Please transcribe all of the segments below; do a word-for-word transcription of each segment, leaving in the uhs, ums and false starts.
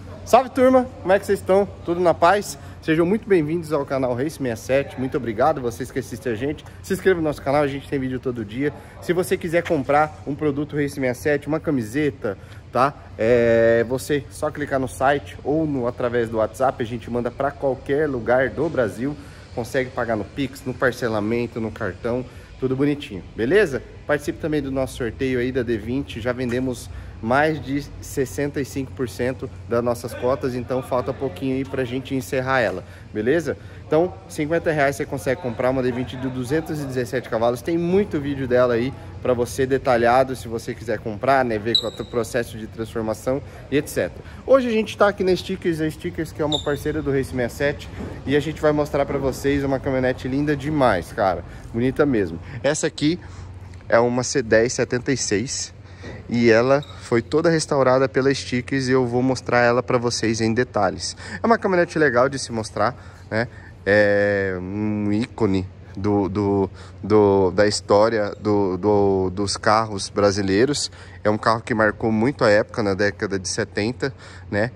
Salve turma, como é que vocês estão? Tudo na paz? Sejam muito bem-vindos ao canal Race sessenta e sete. Muito obrigado vocês que assistem a gente. Se inscreva no nosso canal, a gente tem vídeo todo dia. Se você quiser comprar um produto Race sessenta e sete, uma camiseta, tá? É você só clicar no site ou no, através do WhatsApp, a gente manda para qualquer lugar do Brasil. Consegue pagar no Pix, no parcelamento, no cartão, tudo bonitinho, beleza? Participe também do nosso sorteio aí da D vinte, já vendemos mais de sessenta e cinco por cento das nossas cotas, então falta pouquinho aí pra gente encerrar ela, beleza? Então, cinquenta reais você consegue comprar uma D vinte de duzentos e dezessete cavalos, tem muito vídeo dela aí para você detalhado, se você quiser comprar, né, ver qual é o processo de transformação e etcétera. Hoje a gente tá aqui na Stickers, a Stickers que é uma parceira do Race sessenta e sete, e a gente vai mostrar para vocês uma caminhonete linda demais, cara, bonita mesmo. Essa aqui é uma C dez setenta e seis e ela foi toda restaurada pela Stickers e eu vou mostrar ela para vocês em detalhes. É uma caminhonete legal de se mostrar, né? É um ícone do, do, do, da história do, do, dos carros brasileiros. É um carro que marcou muito a época, na década de setenta, né?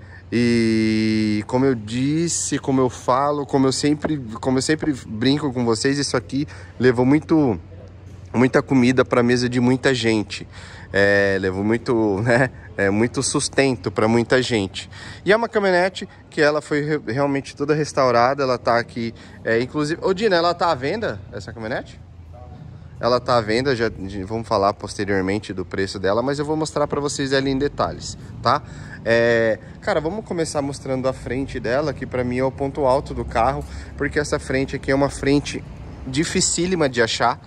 E como eu disse, como eu falo, como eu sempre, como eu sempre brinco com vocês, isso aqui levou muito... muita comida para a mesa de muita gente, é, levou muito, né, é, muito sustento para muita gente. E é uma caminhonete que ela foi re realmente toda restaurada, ela tá aqui, é, inclusive... Ô Dina, ela tá à venda, essa caminhonete? Ela tá à venda, já vamos falar posteriormente do preço dela, mas eu vou mostrar para vocês ela em detalhes, tá? É, cara, vamos começar mostrando a frente dela, que para mim é o ponto alto do carro, porque essa frente aqui é uma frente dificílima de achar.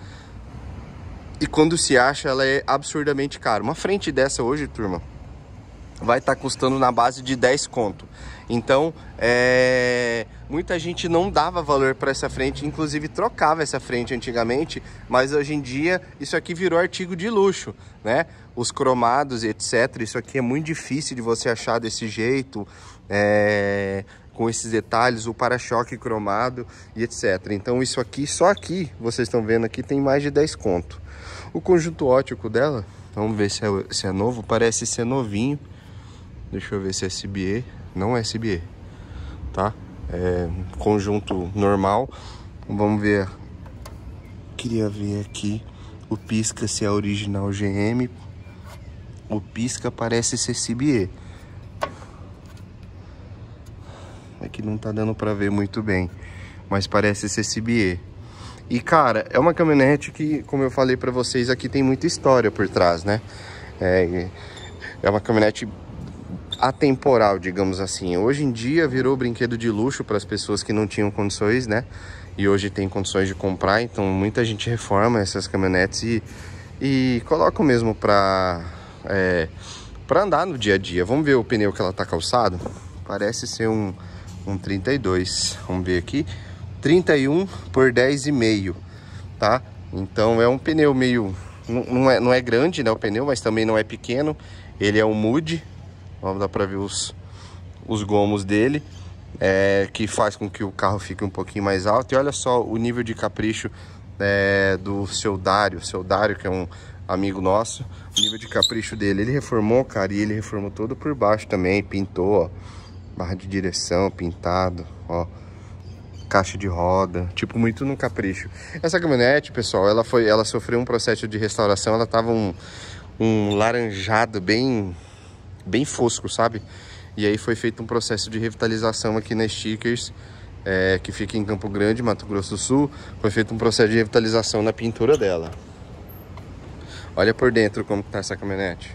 E quando se acha, ela é absurdamente cara. Uma frente dessa hoje, turma, vai estar tá custando na base de dez conto. Então, é... muita gente não dava valor para essa frente, inclusive trocava essa frente antigamente, mas hoje em dia isso aqui virou artigo de luxo, né? Os cromados e etcétera. Isso aqui é muito difícil de você achar desse jeito, é... com esses detalhes, o para-choque cromado e etcétera. Então isso aqui, só aqui, vocês estão vendo aqui, tem mais de dez conto. O conjunto óptico dela, vamos ver se é, se é novo, parece ser novinho. Deixa eu ver se é S B A, não é S B A, tá? É conjunto normal. Vamos ver, queria ver aqui o pisca se é original G M. O pisca parece ser S B A. Aqui não tá dando pra ver muito bem, mas parece ser S B A. E cara, é uma caminhonete que, como eu falei pra vocês, aqui tem muita história por trás, né? É, é uma caminhonete atemporal, digamos assim. Hoje em dia virou brinquedo de luxo para as pessoas que não tinham condições, né? E hoje tem condições de comprar, então muita gente reforma essas caminhonetes e, e coloca mesmo pra, é, pra andar no dia a dia. Vamos ver o pneu que ela tá calçado? Parece ser um, um trinta e dois. Vamos ver aqui. trinta e um por dez e meio, tá? Então é um pneu meio... Não, não, é, não é grande, né, o pneu, mas também não é pequeno. Ele é um mud. Vamos dar pra ver os, os gomos dele. É, que faz com que o carro fique um pouquinho mais alto. E olha só o nível de capricho é, do seu Dário. Seu Dário, que é um amigo nosso. O nível de capricho dele. Ele reformou, cara, e ele reformou todo por baixo também. Pintou, ó. Barra de direção, pintado, ó. Caixa de roda, tipo, muito no capricho. Essa caminhonete, pessoal, ela foi, ela sofreu um processo de restauração. Ela tava um, um laranjado bem, bem fosco, sabe? E aí foi feito um processo de revitalização aqui na Stickers, é, que fica em Campo Grande, Mato Grosso do Sul. Foi feito um processo de revitalização na pintura dela. Olha por dentro como tá essa caminhonete.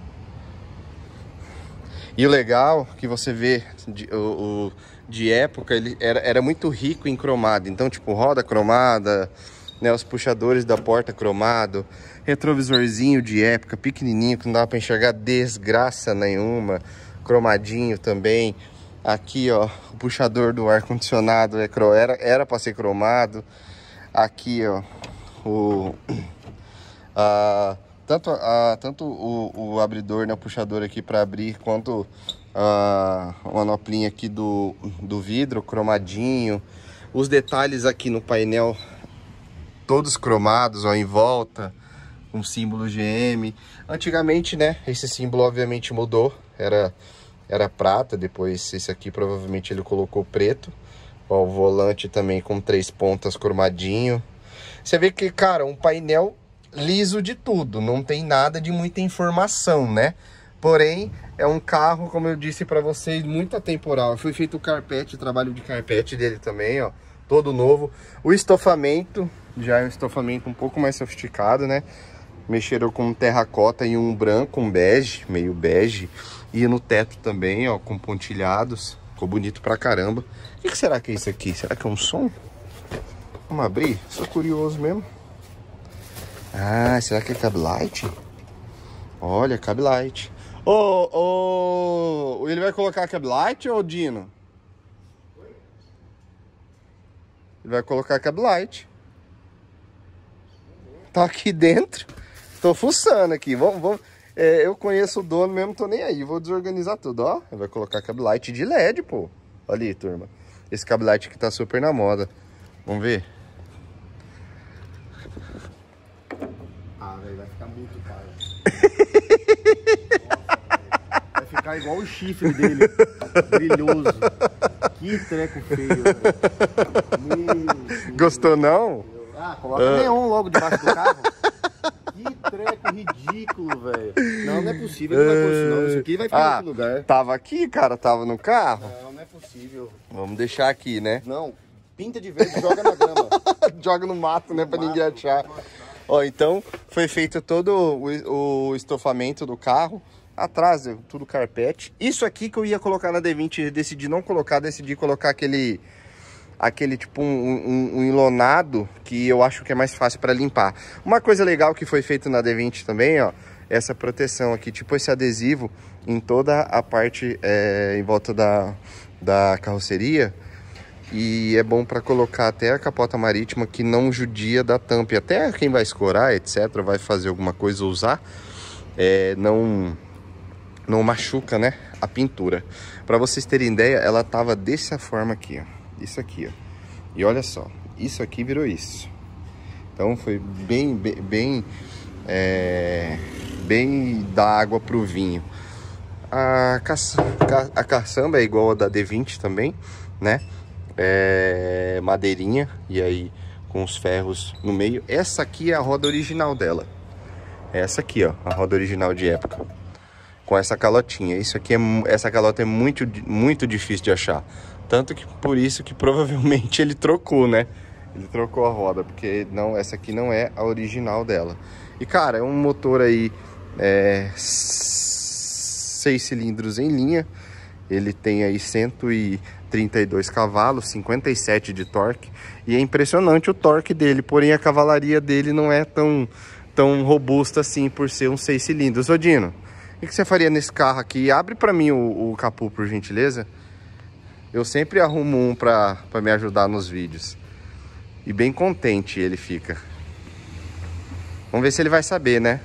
E o legal que você vê de, o, o, de época, ele era, era muito rico em cromado. Então, tipo, roda cromada, né, os puxadores da porta cromado, retrovisorzinho de época, pequenininho, que não dava para enxergar desgraça nenhuma, cromadinho também. Aqui, ó, o puxador do ar-condicionado é, era era para ser cromado. Aqui, ó, o... a Tanto, a, tanto o, o abridor, né, o puxador aqui para abrir, quanto a manoplinha aqui do, do vidro, cromadinho. Os detalhes aqui no painel, todos cromados, ó, em volta, um símbolo G M. Antigamente, né, esse símbolo obviamente mudou. Era era prata, depois esse aqui provavelmente ele colocou preto. Ó, o volante também com três pontas cromadinho. Você vê que, cara, um painel liso de tudo, não tem nada de muita informação, né? Porém, é um carro, como eu disse pra vocês, muito atemporal. Foi feito o carpete, o trabalho de carpete dele também, ó, todo novo. O estofamento, já é um estofamento um pouco mais sofisticado, né? Mexeram com terracota e um branco, um bege, meio bege. E no teto também, ó, com pontilhados. Ficou bonito pra caramba. O que, que será que é isso aqui? Será que é um som? Vamos abrir? Sou curioso mesmo. Ah, será que é cab light? Olha, cab light. Ô, oh, oh, ele vai colocar cab light ou Dino? Ele vai colocar cab light. Tá aqui dentro. Tô fuçando aqui. Vamos, vamos. É, eu conheço o dono mesmo, tô nem aí. Vou desorganizar tudo, ó. Ele vai colocar cab light de L E D, pô. Olha aí, turma. Esse cab light aqui tá super na moda. Vamos ver? Ah, velho, vai ficar muito caro. Nossa, vai ficar igual o chifre dele. Brilhoso. Que treco feio, velho. Gostou, não? Ah, coloca ah. neon logo debaixo do carro. Que treco ridículo, velho. Não, não é possível. Não vai pôr isso, não. Isso aqui vai ficar ah, em outro lugar. Tava aqui, cara. Tava no carro. Não, não é possível. Vamos deixar aqui, né? Não. Pinta de verde e joga na grama. Joga no mato, né? No pra mato, ninguém achar. Ó, então foi feito todo o, o estofamento do carro. Atrás, tudo carpete. Isso aqui que eu ia colocar na D vinte, decidi não colocar, decidi colocar aquele... Aquele tipo um, um, um enlonado que eu acho que é mais fácil para limpar. Uma coisa legal que foi feito na D vinte também, ó, essa proteção aqui, tipo esse adesivo em toda a parte é, em volta da, da carroceria. E é bom para colocar até a capota marítima que não judia da tampa. E até quem vai escorar, etcétera, vai fazer alguma coisa ou usar, é, não, não machuca, né, a pintura. Para vocês terem ideia, ela tava dessa forma aqui, ó. Isso aqui, ó. E olha só, isso aqui virou isso. Então foi bem, bem, bem, é, bem da água pro vinho. A, caça, a caçamba é igual a da D vinte também, né? É, madeirinha, e aí com os ferros no meio. Essa aqui é a roda original dela. Essa aqui, ó, a roda original de época. Com essa calotinha. Isso aqui é, essa calota é muito, muito difícil de achar. Tanto que por isso que provavelmente ele trocou, né? Ele trocou a roda, porque não, essa aqui não é a original dela. E cara, é um motor aí é, seis cilindros em linha. Ele tem aí cento e trinta e dois cavalos, cinquenta e sete de torque. E é impressionante o torque dele, porém a cavalaria dele não é tão, tão robusta assim por ser um seis cilindros. Ô Dino, o que você faria nesse carro aqui? Abre pra mim o, o capô, por gentileza. Eu sempre arrumo um pra, pra me ajudar nos vídeos. E bem contente ele fica. Vamos ver se ele vai saber, né?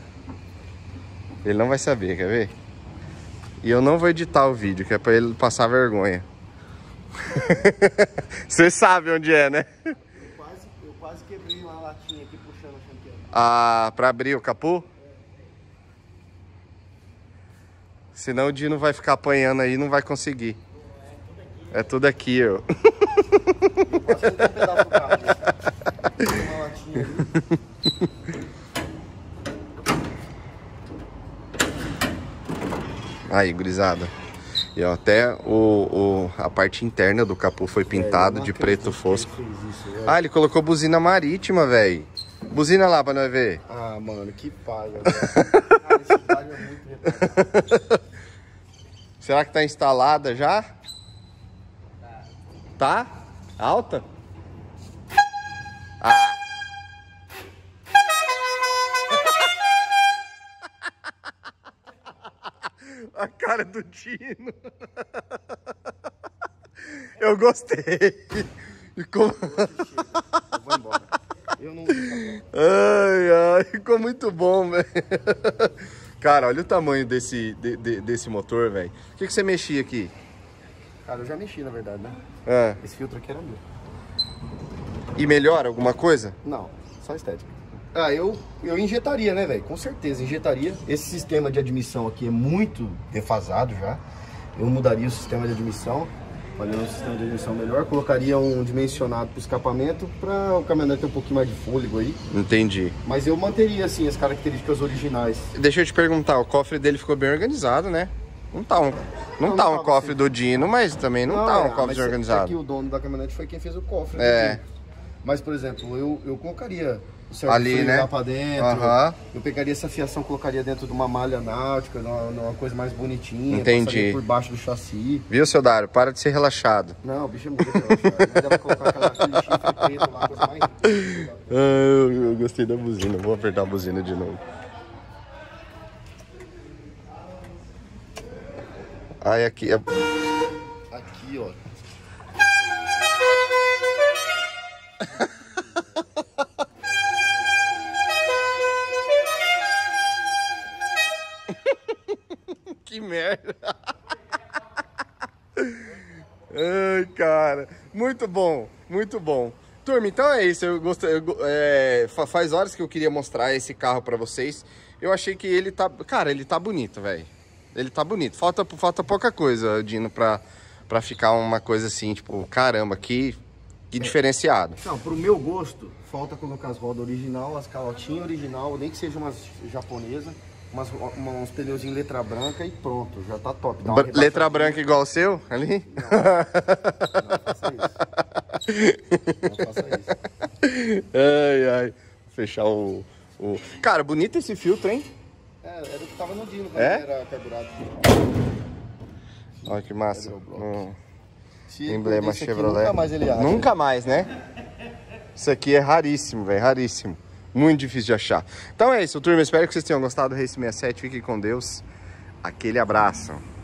Ele não vai saber, quer ver? E eu não vou editar o vídeo, que é pra ele passar vergonha. Você sabe onde é, né? Eu quase, eu quase quebrei uma latinha aqui puxando a chanqueira. Ah, pra abrir o capô? É. Senão o Dino vai ficar apanhando aí e não vai conseguir. É tudo aqui, ó. Eu posso até um pedaço do carro. Uma latinha ali. Aí, gurizada. E ó, até o, o, a parte interna do capô foi pintado de preto fosco. Isso, ah, ele colocou buzina marítima, velho. Buzina lá pra nós ver. Ah, mano, que paga. Cara, esse bairro é muito retardado. Será que tá instalada já? Tá? Alta? Ah. A cara do Dino. Eu gostei. Ficou... Eu vou embora. Eu não... Ai, ai, ficou muito bom, velho. Cara, olha o tamanho desse, de, de, desse motor, velho. O que, que você mexia aqui? Cara, eu já mexi, na verdade, né? É. Esse filtro aqui era meu. E melhora alguma coisa? Não, só estética. Ah, eu, eu injetaria, né, velho? Com certeza, injetaria. Esse sistema de admissão aqui é muito defasado já. eu mudaria o sistema de admissão, faria um sistema de admissão melhor, colocaria um dimensionado para o escapamento, para o caminhonete ter um pouquinho mais de fôlego aí. Entendi. Mas eu manteria, assim, as características originais. Deixa eu te perguntar, o cofre dele ficou bem organizado, né? Não tá um, não, não tá um cofre assim do Dino, mas também não, não tá um é, cofre desorganizado. Aqui o dono da caminhonete foi quem fez o cofre. É. Aqui. Mas, por exemplo, eu, eu colocaria o certo ali, né? lá pra dentro. Uhum. Eu pegaria essa fiação, colocaria dentro de uma malha náutica, numa, numa coisa mais bonitinha. Entendi. Passaria por baixo do chassi. Viu, seu Dário? Para de ser relaxado. Não, o bicho é muito relaxado. Mas dá pra colocar aquela, aquele chifre preto lá, coisa mais... Ah, eu, eu gostei da buzina. Vou apertar a buzina de novo. Ai, aqui é... Aqui, ó. Que merda. Ai, cara. Muito bom, muito bom. Turma, então é isso. Eu gostei, eu, é, faz horas que eu queria mostrar esse carro pra vocês. Eu achei que ele tá... Cara, ele tá bonito, velho. Ele tá bonito. Falta, falta pouca coisa, Dino, pra, pra ficar uma coisa assim, tipo, caramba, que, que é. diferenciado. Não, pro meu gosto, falta colocar as rodas original, as calotinhas original, nem que seja umas japonesas, umas, uns pneus em letra branca e pronto, já tá top. Letra branca igual o seu, ali? Não, não faça isso. Não faça isso. Ai, ai. Fechar o, o... Cara, bonito esse filtro, hein? É, era o que tava no Dino, quando é? era carburado. Olha que massa. Um emblema Chevrolet. Nunca mais ele acha. Nunca mais, né? Isso aqui é raríssimo, velho. Raríssimo. Muito difícil de achar. Então é isso, turma. Espero que vocês tenham gostado do Race sessenta e sete. Fiquem com Deus. Aquele abraço.